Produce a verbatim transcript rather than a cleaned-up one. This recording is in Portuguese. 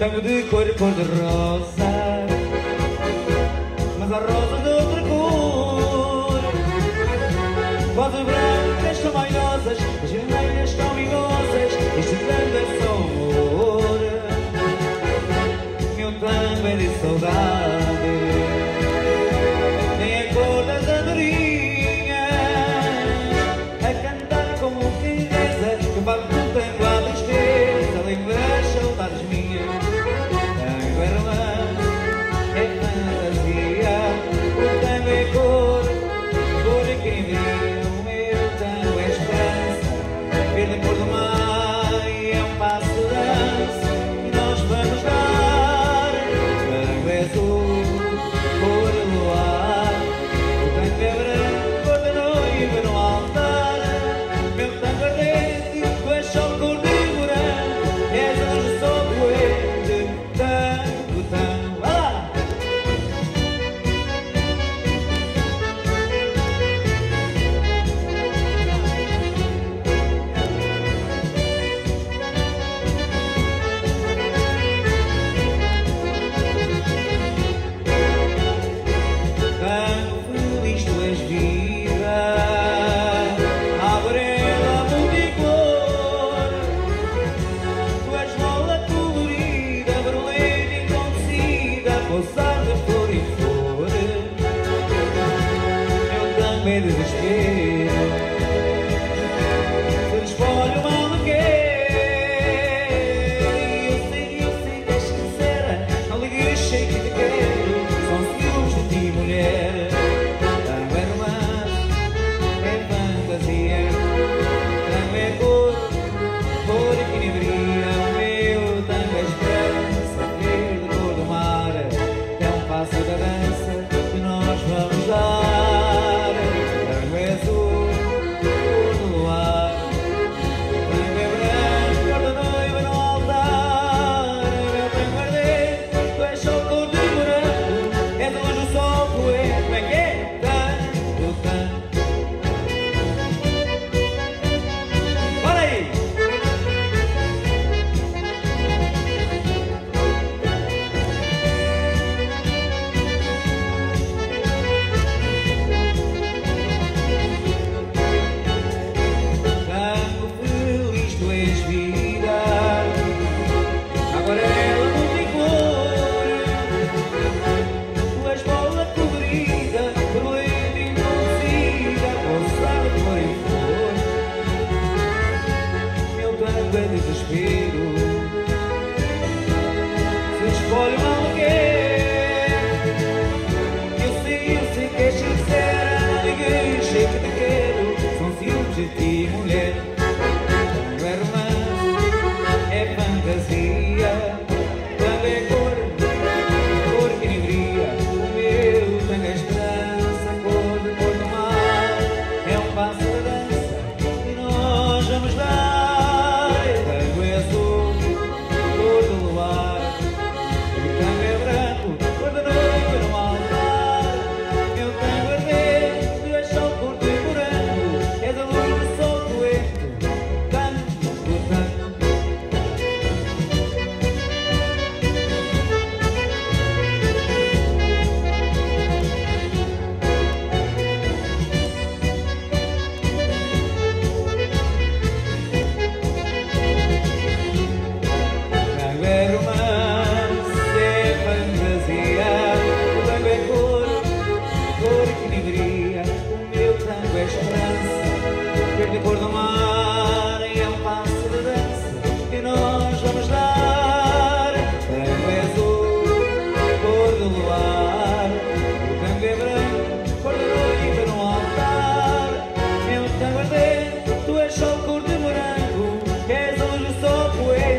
tango de cor, cor de rosa, mas a rosa de outra cor. Rosas brancas são manhosas, as vermelhas são mimosas, este tango é só amor. Meu tango é de saudade, tem a cor das andorinhas, a cantar como quem reza, que vai do tango à tristeza, lembra as saudades minhas. Tango é romance, é fantasia, o tango é cor, cor é quem vê. O meu tango é esperança, verde cor do mar e é um passo de dança que nós vamos dar. Tango é azul, cor de luar, o tango é branco, cor de noiva no altar. Meu tango ardente, tu és só cor de morango, és a luz do sol poente. Tango, tango, vai lá! Tango feliz, tu és vida, amarela multicolor. Tu és mola colorida, borboleta enlouquecida, pousar de flor em flor. Meu tango é desespero, se espolho mal me quer. E eu sei, eu sei que és sincera, alegria cheia que te quero, são ciúmes de ti, mulher. Tango é romance, é fantasia, tango é cor, cor e quinebria. O meu tango é esperança, verde cor do mar, é um passo da dança que nós vamos dar. Tango é azul, cor do luar, tango é branco, cor da noiva no altar. Meu tango ardente, tu és só cor de morango, és a luz do sol poente. Como é que é? Tango, tango. Bora aí! Tango feliz, tu és vida, amarela multicolor. Tu és bola colorida, borboleta enlouquecida, pousar de flor em flor. Meu tango é desespero, se espolho mal me quer. Eu sei, eu sei que és sincera, alegria cheia que te quero, são ciúmes de ti, mulher. Tango é romance, é fantasia, tango é cor, cor que enebria. O meu tango é esperança, cor de cor do mar, é um passo da dança e nós vamos dar. Tango é azul, cor do luar, o tango é branco, cor da noiva no altar. Meu tango ardente, tu és só cor de morango, és a luz do sol poente. Tango, tango. Tango é romance, é fantasia, o tango é cor, cor e quinebria. O meu tango é esperança, verde cor do mar, e é um passo de dança que nós vamos dar. Tango é azul, cor do luar, o tango é branco, cor da noiva no altar. Meu tango ardente, tu és só cor de morango, és a luz do sol poente.